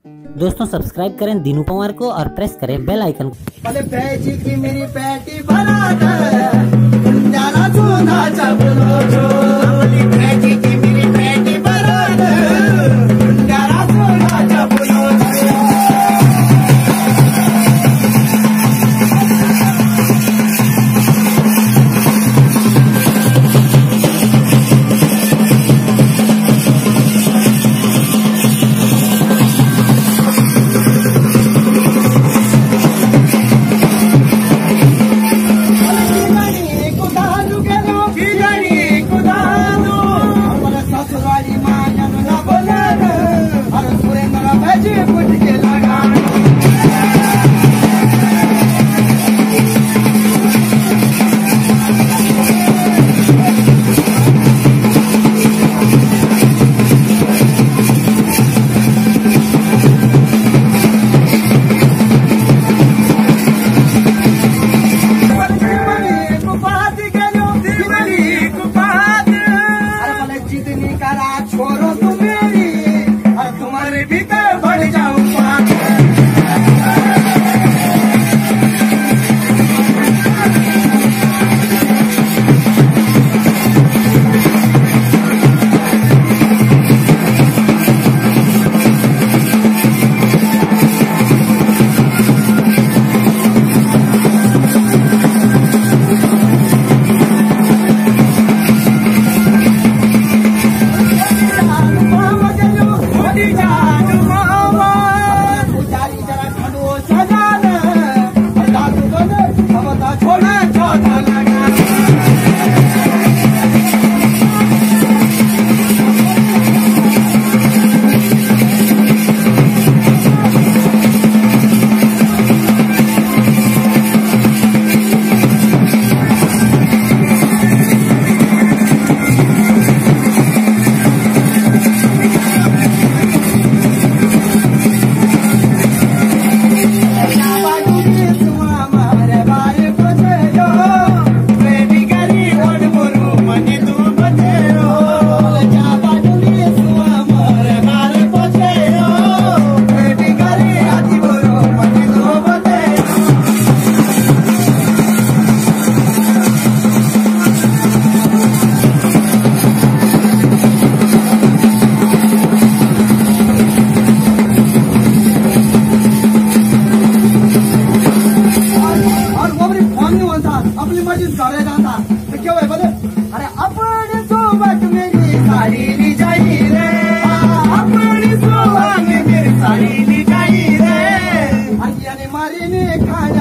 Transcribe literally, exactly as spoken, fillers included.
दोस्तों सब्सक्राइब करें दीनू पवार को और प्रेस करें बेल आइकन को। अरे पैजी की मेरी पैटी बना दे जाना सोना चबलो जो अरे पैजी की मेरी पैटी बना दे जाना सोना चबलो छोरो तुम मेरी और तुम्हारे भीतर बढ़ जाऊं छोड़ा छोटा लगा अपनी मर्जी करे जाता तो क्यों है बोले अरे अपनी सोबत मेरी साड़ी ली जाई रे अपनी सोबत में मेरी साड़ी ली जाई रे अज्ञानी मारी ने खाना